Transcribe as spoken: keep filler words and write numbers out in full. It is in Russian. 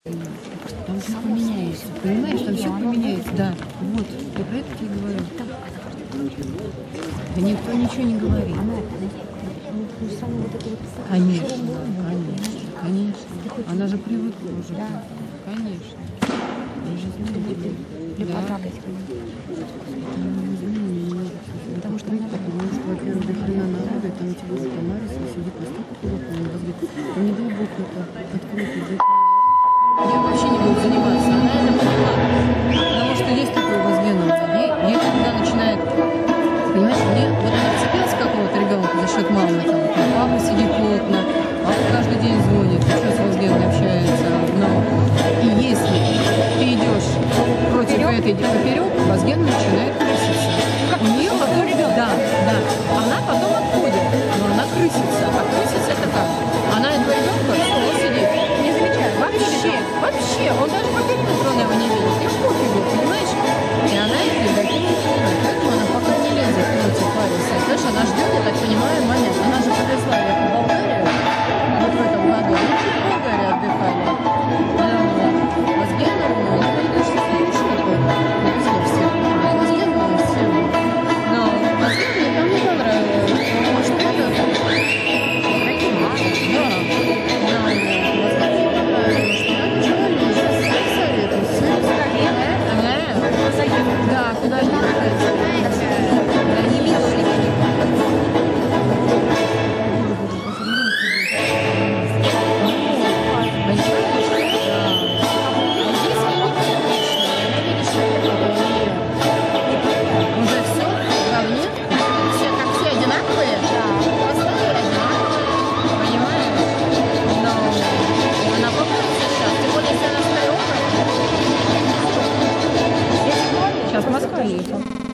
Там все поменяется. Понимаешь, там все поменяется. Да, вот. Я про это тебе говорю. Да никто ничего не говорит. Конечно, конечно, конечно. Она же привыкла уже. Конечно. Я же знаю. Да. Потому что, во-первых, до хрена народа, там у тебя запомарится, сидит настолько кулаком, возьмет. Не дай бог это открыть. Я вообще не буду заниматься. Она это поняла. Потому что есть такое возгенование. Ей когда начинает, понимаешь, мне вот нацепился какого-то ребенка за счет мамы, там, папа сидит плотно, папа каждый день звонит, еще с возгеном общается. Но и если ты идешь против этой поперек, возген начинает крыситься. У нее потом, да, да, она потом отходит, но она крысится. А крысится это как? Она этого ребенка всего сидит. Не замечает. Вообще, вообще, он даже по периметру его не видит. И пофигу, понимаешь? И она это не понимает. Поэтому она пока не лезет в эти парисы. Знаешь, она ждет, я так понимаю, момент. Она же повезла ее в Болгарию вот в этом году. Они в Болгарии отдыхали. Возгенову, он конечно, слушай, такой, повезло всем. Возгенову всем. Но Возгенову там не понравилось. Потому что это... Да, куда ехать? Да, не видели. Уже все в говне? Все, как все одинаковые? Поставили одинаковые, понимаешь? Но она попробует сейчас, тем более, если она старая. Сейчас в Москву едет.